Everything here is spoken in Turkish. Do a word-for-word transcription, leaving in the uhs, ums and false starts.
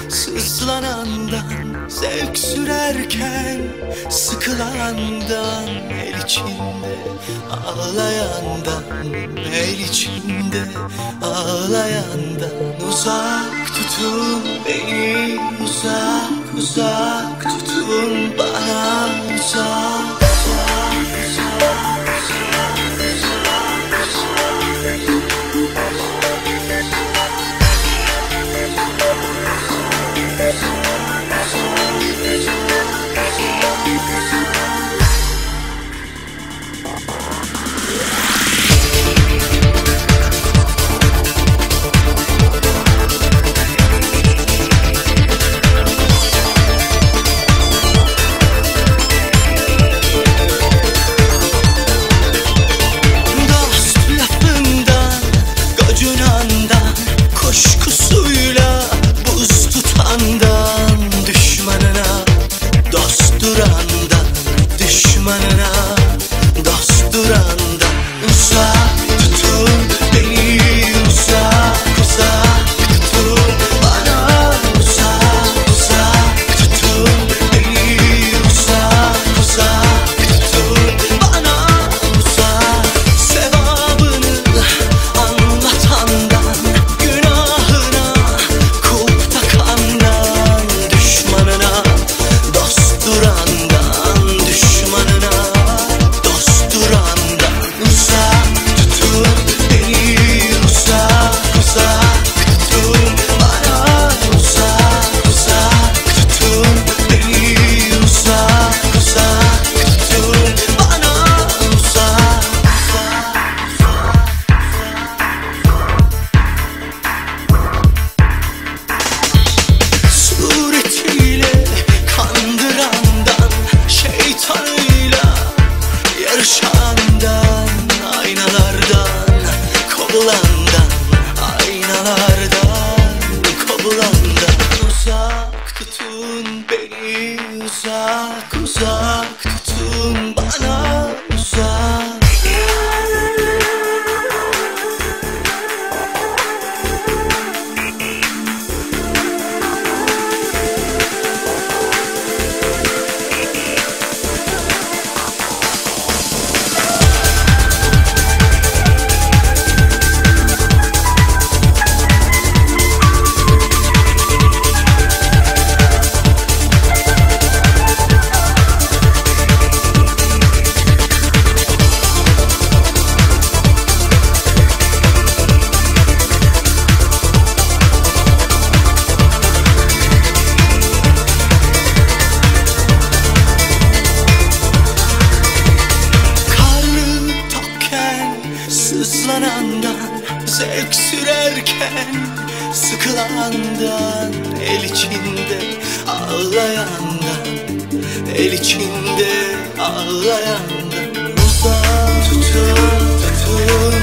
Sızlanandan, zevk sürerken sıkılandan, el içinde ağlayandan, el içinde ağlayandan. Uzak tutun beni, uzak uzak tutun bana, uzak uzak uzak kuşkusuyla buz tutandan, düşmanına dost durandan, düşmanına dost durandan. Uzak tutun beni, uzak uzak tutun bana, uzak uzak tutun beni, uzak uzak tutun bana, uzak. Sevabını anlatandan, yarışandan, aynalardan kovulandan, aynalardan kovulandan. Uzak tutun beni, uzak uzak tutun bana, uzak. Sızlanandan, zevk sürerken sıkılandan, el içinde ağlayandan, el içinde ağlayandan. Uzak tutun tutun